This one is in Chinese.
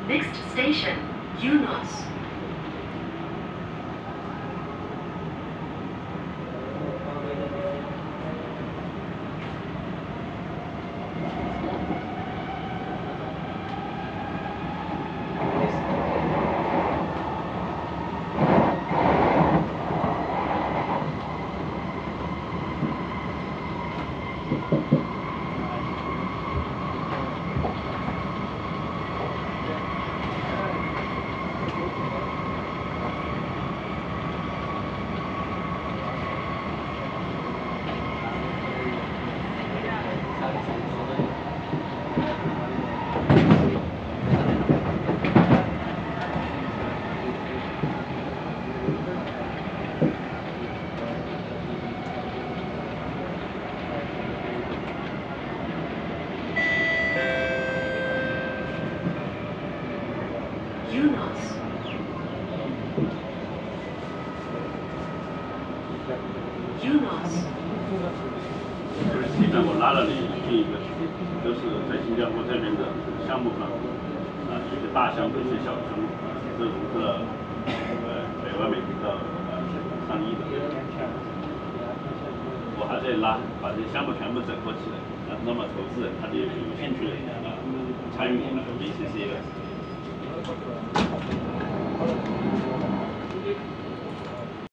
Next station, Eunos. Eunos. Eunos. 基本我拉了你这一个，都是在新加坡这边的项目上，一些大项目，一些小项目，都融资了100万美金到上亿的。我还在拉，把这些项目全部整合起来，那么投资人他就有兴趣参与我们的 VCC 了。